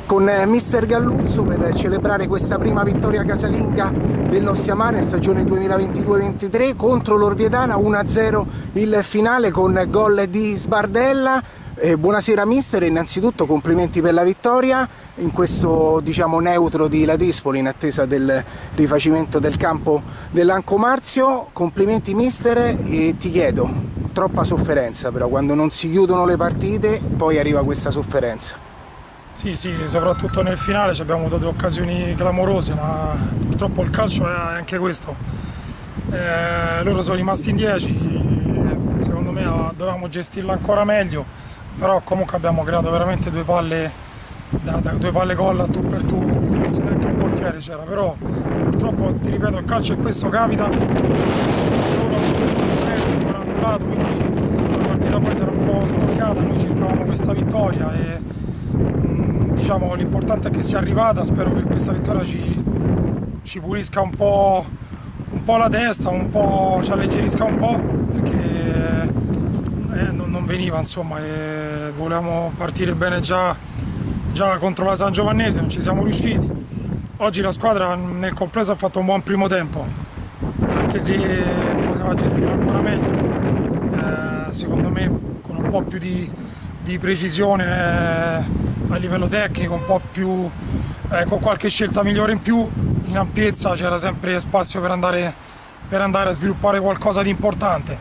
con mister Galluzzo per celebrare questa prima vittoria casalinga dell'Ossiamare stagione 2022-23 contro l'Orvietana. 1-0 il finale con gol di Sbardella. Buonasera mister, innanzitutto complimenti per la vittoria in questo neutro di Ladispoli in attesa del rifacimento del campo dell'Anco Marzio. Complimenti mister, e ti chiedo, troppa sofferenza però quando non si chiudono le partite poi arriva questa sofferenza. Sì, soprattutto nel finale abbiamo avuto due occasioni clamorose, ma purtroppo il calcio è anche questo. Loro sono rimasti in 10, secondo me dovevamo gestirla ancora meglio, però comunque abbiamo creato veramente due palle gol a tu per tu, forse neanche il portiere c'era, però purtroppo ti ripeto il calcio è questo, capita, loro sono persi, non hanno annullato, quindi la partita poi sarà un po' sporcata, noi cercavamo questa vittoria e l'importante è che sia arrivata. Spero che questa vittoria ci pulisca un po' la testa, ci alleggerisca un po', perché non veniva, insomma, e volevamo partire bene già contro la San Giovannese, non ci siamo riusciti. Oggi la squadra nel complesso ha fatto un buon primo tempo, anche se poteva gestirlo ancora meglio, secondo me con un po' più di precisione a livello tecnico, un po' più con qualche scelta migliore in più. In ampiezza c'era sempre spazio per andare a sviluppare qualcosa di importante,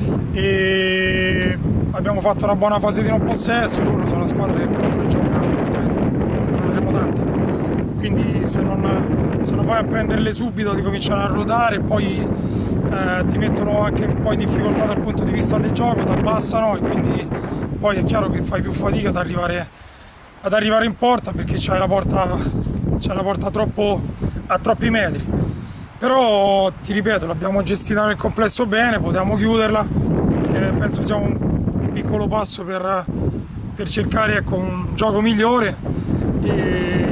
e abbiamo fatto una buona fase di non possesso. Loro sono una squadra che comunque gioca, ne troveremo tante, quindi se non vai a prenderle subito ti cominciano a ruotare, poi ti mettono anche un po' in difficoltà dal punto di vista del gioco, ti abbassano, e quindi poi è chiaro che fai più fatica ad arrivare in porta, perché c'è la porta a troppi metri. Però ti ripeto, l'abbiamo gestita nel complesso bene, potevamo chiuderla, penso sia un piccolo passo per cercare un gioco migliore e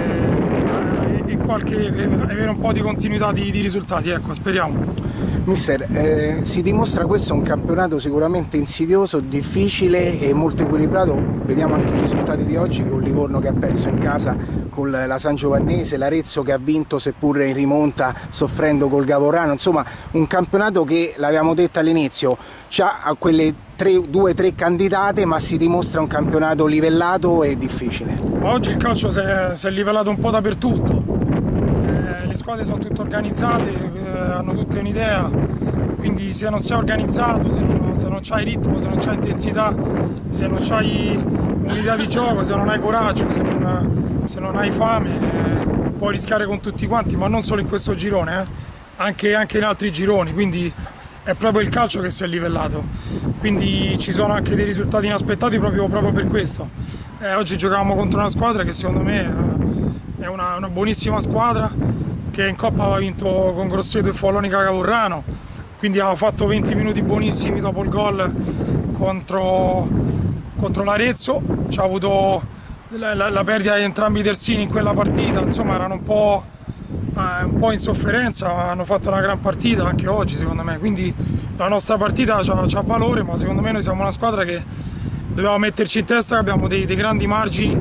avere un po' di continuità di risultati, speriamo. Mister, si dimostra questo un campionato sicuramente insidioso, difficile e molto equilibrato. Vediamo anche i risultati di oggi, con Livorno che ha perso in casa con la San Giovannese, l'Arezzo che ha vinto seppur in rimonta soffrendo col Gavorrano. Insomma, un campionato che, l'avevamo detto all'inizio, ha quelle 2-3 candidate, ma si dimostra un campionato livellato e difficile. Oggi il calcio si è livellato un po' dappertutto. Le squadre sono tutte organizzate, hanno tutte un'idea, quindi se non sei organizzato, se non c'hai ritmo, se non c'hai intensità, se non c'hai un'idea di gioco, se non hai coraggio, se non hai fame, puoi rischiare con tutti quanti, ma non solo in questo girone, anche in altri gironi, quindi è proprio il calcio che si è livellato, quindi ci sono anche dei risultati inaspettati proprio per questo. Oggi giocavamo contro una squadra che secondo me è una buonissima squadra, che in Coppa aveva vinto con Grosseto e Follonica Cavorrano, quindi aveva fatto 20 minuti buonissimi dopo il gol contro l'Arezzo. C'ha avuto la perdita di entrambi i terzini in quella partita, insomma erano un po' in sofferenza, ma hanno fatto una gran partita anche oggi secondo me, quindi la nostra partita c'ha valore, ma secondo me noi siamo una squadra che dobbiamo metterci in testa che abbiamo dei grandi margini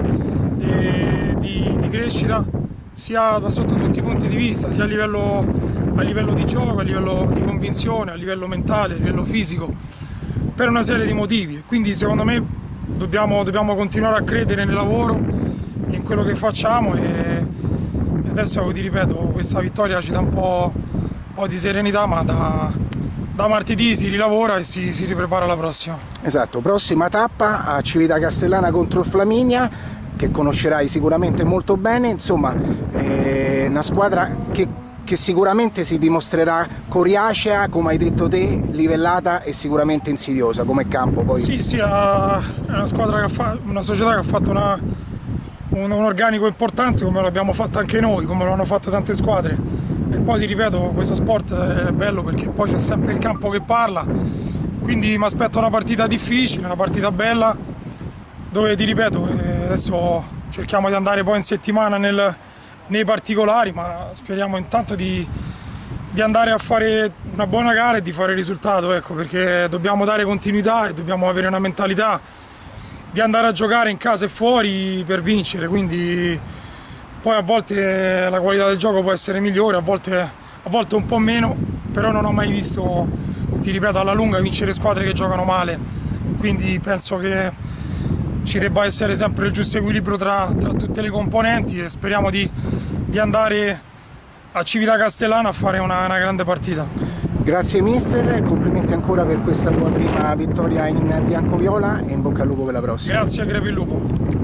di crescita, sia sotto tutti i punti di vista, sia a livello di gioco, a livello di convinzione, a livello mentale, a livello fisico, per una serie di motivi. Quindi secondo me dobbiamo continuare a credere nel lavoro, in quello che facciamo, e adesso ti ripeto, questa vittoria ci dà un po' di serenità, ma da martedì si rilavora e si riprepara la prossima. Esatto, prossima tappa a Civita Castellana contro il Flaminia, che conoscerai sicuramente molto bene. Insomma, una squadra che sicuramente si dimostrerà coriacea, come hai detto te, livellata e sicuramente insidiosa come campo. Poi. Sì, è una squadra una società che ha fatto un organico importante, come l'abbiamo fatto anche noi, come lo hanno fatto tante squadre. E poi ti ripeto, questo sport è bello perché poi c'è sempre il campo che parla, quindi mi aspetto una partita difficile, una partita bella, dove ti ripeto, adesso cerchiamo di andare poi in settimana nei particolari, ma speriamo intanto di andare a fare una buona gara e di fare il risultato, perché dobbiamo dare continuità e dobbiamo avere una mentalità di andare a giocare in casa e fuori per vincere, quindi poi a volte la qualità del gioco può essere migliore, a volte un po' meno, però non ho mai visto, ti ripeto, alla lunga vincere squadre che giocano male, quindi penso che ci debba essere sempre il giusto equilibrio tra tutte le componenti e speriamo di andare a Civita Castellana a fare una grande partita. Grazie mister, e complimenti ancora per questa tua prima vittoria in bianco-viola e in bocca al lupo per la prossima. Grazie a Crepi il Lupo.